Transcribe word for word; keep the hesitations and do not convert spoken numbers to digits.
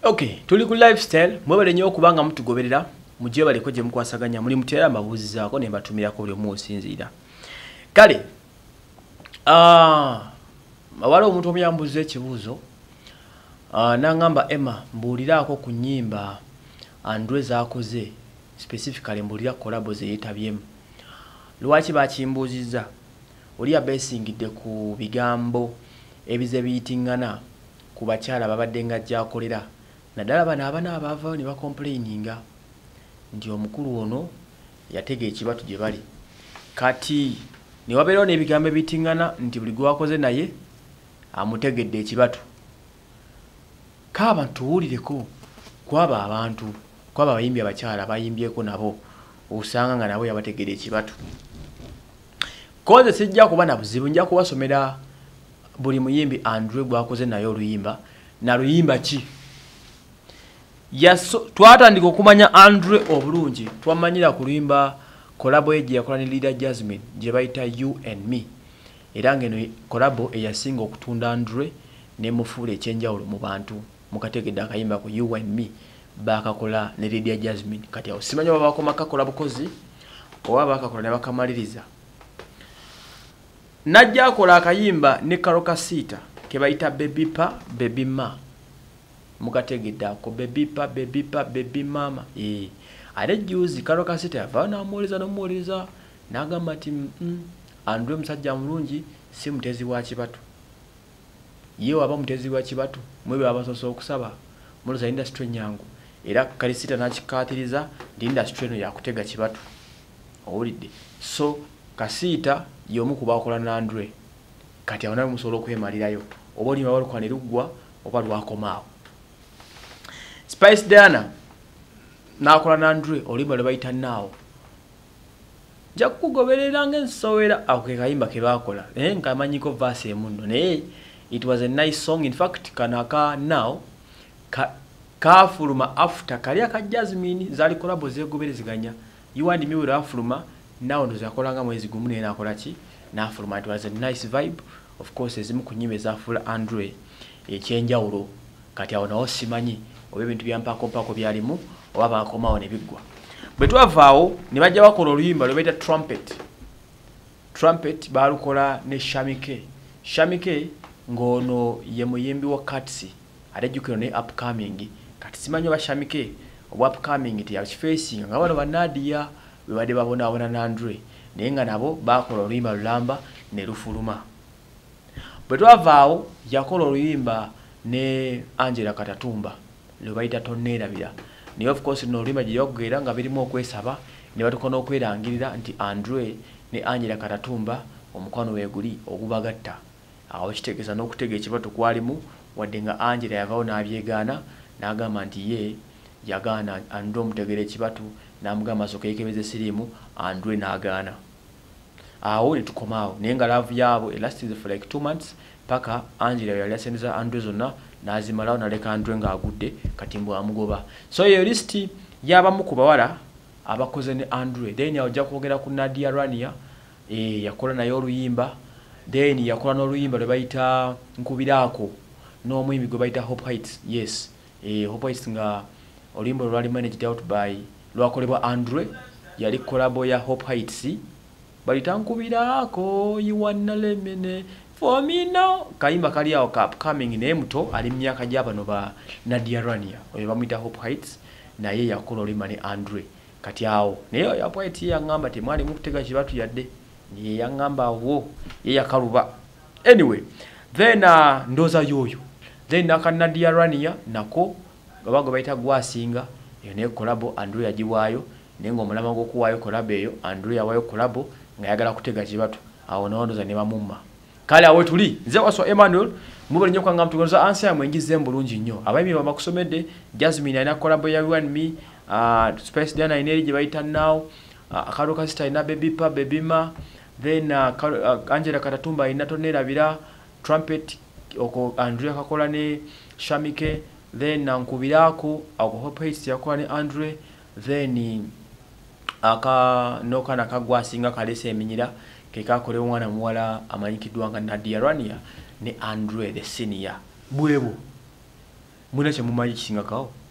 Okay, tuli ku lifestyle mwebale nnyo kubanga mutugoberera mujje baleko gye mukwasaganya muri mutera amabuzizaako ne mbatumirako buli omu osinziira. Kale ah waliwo omuntu omuyambuza ekibuuzo ah nangamba Emma mbuuliraako ku nnyimba Andre zaakoze specifically mbuulira collabo ze yeetabyemu. Lwaki bakimbuuzizza? Oli abesingidde ku bigambo ebize biyitingana ku bakyala babadde nga gy'akolera. Naddala bano abana abaavaayo ne bakomplaininga nti omukulu ono yatega ekibatu gye bali. Kati ne wabeerawo n'ebigambo ebitingana nti buli gwe wakoze naye amutegedde ekibatu. Kaaba tuwulireko kwaba abantu kwaba abayimbi abakyala bayimbyeko nabo osanga nga nabo yabategedde ekibatu. Koze sijja kuba na buzibu, nja kuwasomera buli muyimbi Andre gwakoze naye oluyimba na luyimba ki. Yaso twatandika okumanya Andre obulungi twamanyira ku luyimba collabo ye gye yakola ne Leader Jasmine gye bayita You and Me. Era ngeno collabo eyasinga okutunda Andre ne mufuula ekyenjawulo mu bantu mukategedde akayimba ku You and Me bakakola ne Leader Jasmine. Kati awo simanyi baba bakomaka collabo kozi oba bakakola ne bakamaliriza. Najja akola akayimba ne Karoka Sita ke bayita Baby Pa Baby Ma mukategedde ako Baby Pa Baby Pa Baby Mama. Eh ate juzi Karoka Sita yava n'amuwuliriza n'omuwuliriza n'agamba ati mm, Andre musajja mulungi si mutezi wa kibatu. Ye waba mutezi wa kibatu mwebe abasoso okusaba muluza industry nyangu era Kalisita n'akikaatiriza ndi industry eno yakutega kibatu. Owulidde? So Kasita yomu kubakola na Andre. Kati awona musolo kwemalirayo. Oboni bawalo kwa nerugwa oba lwakomaawo. Spice Diana nakola na Andre olimba lebayita naawo. Nja kugoberera ng'ensowera ako kayimba ke bakola. Eh nkamanyiko verse emuno naye it was a nice song. In fact kanaka now ka kafuluma after kali aka Jasmine zali collabo zegobereziganya. You and Me were afuluma now ndo zakolanga mwezi gumu ne nakola ki nafuluma. It was a nice vibe. Of course ezimu ku nyimbe zafula Andre ekyenjawulo. Kati awo nawo simanyi oba ebintu byampako mpako byalimu oba bakomawo ne biggwa. Bwe twavaawo ne bajja bakola oluyimba lwe bayita Trumpet. Trumpet baalukola ne Shamike. Shamike ng'ono ye muyimbi wa Katsi atejjukira ne upcoming. Kati simanyi oba Shamike oba upcoming teyakifeesinga nga bano bannadia bwe badde babonaabona na Andre naye nga nabo baakola oluyimba lulamba ne lufuluma. Bwe twavaawo yakola oluyimba ne Angela Katatumba lwe bayita Tonneerabira. Naye of course no oluyimba gye yaggera nga birimu okwesaba ne batukona okwerangirira nti Andre ne Angela Katatumba omukwano weeguli ogubagatta. Awo kitegeeza n'okutega ekibatu kwalimu wadde nga Angela yavaawo n'abyegaana n'agamba nti ye yagaana Andre omutegera ekibatu n'amugamba asooka yekebeze siriimu Andre n'agaana. Awo ne tukomaawo naye nga laavu yaabo elasted for like two months paka Angela yali asendeza Andre zonna n'azimalawo n'aleka Andre ng'agudde kati mbu amugoba. So eyo listi y'abamu ku bawala abakoze ne Andre. Then ajja kwogera ku Nadia Rania eh yakola naye oluyimba. Then yakola n'oluyimba lwe bayita Nkubiraako n'omuyimbi gwe bayita Hope Heights. Yes eh Hope Heights nga oluyimba lwali managed out by lwakolebwa Andre yali collabo ya Hope Heights balita Nkubiraako you wanna lemene for me now kayimba kali awo ka upcoming naye muto ali myaka gy'abano ba Nadia Rania oyo bamuyita Hope Heights naye yakola oluyimba ne Andre. Kati awo naye Hope Heights yangamba temwali mukutega kibatu yadde ye yangamba wo ye yakaluba. Anyway then uh, ndoza yoyo then naka Nadia Rania nako babago bayita gwasinga eyo ne collabo Andre yagiwaayo naye ng'omulama gw'okuwaayo collabo eyo Andre yawaayo collabo nga yagala kutega kibatu. Awo nondoza ne bamumma. Kale awo tuli nze waswa Emmanuel mubali nnyo kwanga mtugonza ansa ya mwengize mbulungi nnyo. Abayimbi babakusomedde Jasmine alina collabo ya You and Me, uh, Space Diana ineri gye bayita now, uh, Karoka Sita ina Baby Pa Baby Ma, then uh, uh, Angela Katatumba ina Tonneerabira, Trumpet oko Andre kakola ne Shamike, then uh, Nkubiraako ako Hope Heights yakola ne Andre, then aka noka nakagwasinga kalese eminyira kekakole omwana muwala amanyikiddwa nga Nadia Rania ne Andre the senior bwebo Muna kye mumanyi kisingakawo.